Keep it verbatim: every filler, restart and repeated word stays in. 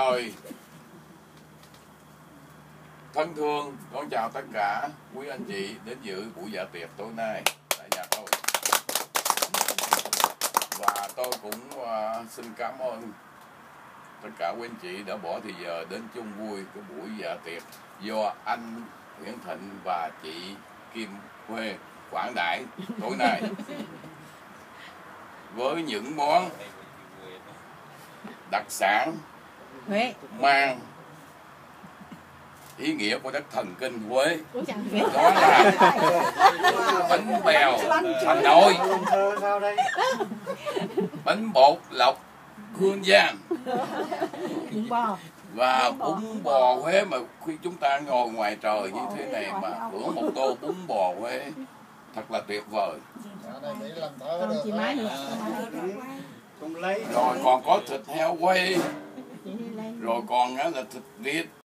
Rồi, thân thương, con chào tất cả quý anh chị đến dự buổi dạ tiệc tối nay tại nhà tôi. Và tôi cũng uh, xin cảm ơn tất cả quý anh chị đã bỏ thời giờ đến chung vui cái buổi dạ tiệc do anh Nguyễn Thịnh và chị Kim Huê quảng đãi tối nay với những món đặc sản mang ý nghĩa của đất thần kinh Huế. Đó là bánh bèo Hà Nội, bánh bột lọc Hương Giang và bún bò Huế. Mà khi chúng ta ngồi ngoài trời như thế này mà hưởng một tô bún bò Huế thật là tuyệt vời. Rồi còn có thịt heo quay, rồi còn là thịt vịt.